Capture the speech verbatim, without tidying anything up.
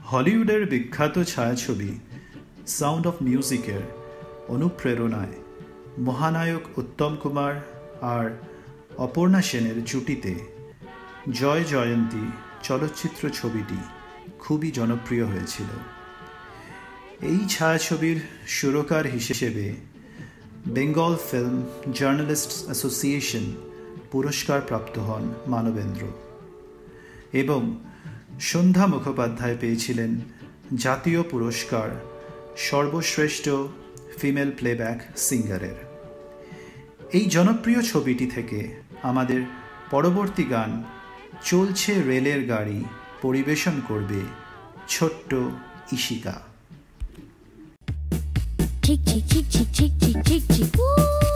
হলিউডের বিখ্যাত ছায়াছবি sound of মিউজিকের অনুপ্রেরণায় মহানায়ক উত্তম কুমার আর অপর্ণা সেনের জুটিতে জয় জয়ন্তী চলচ্চিত্র ছবিটি খুবই জনপ্রিয় হয়েছিল। এই ছায়াছবির সুরকার হিসেবে বেঙ্গল ফিল্ম জার্নালিস্টস অ্যাসোসিয়েশন পুরস্কার প্রাপ্ত হন মানবেন্দ্র এবং সন্ধ্যা মুখোপাধ্যায় পেয়েছিলেন জাতীয় পুরস্কার সর্বশ্রেষ্ঠ ফিমেল প্লেব্যাক সিঙ্গারের। এই জনপ্রিয় ছবিটি থেকে আমাদের পরবর্তী গান চলছে রেলের গাড়ি পরিবেশন করবে ছোট্ট Ishika. Chick chick chick chick chick chick chick chick.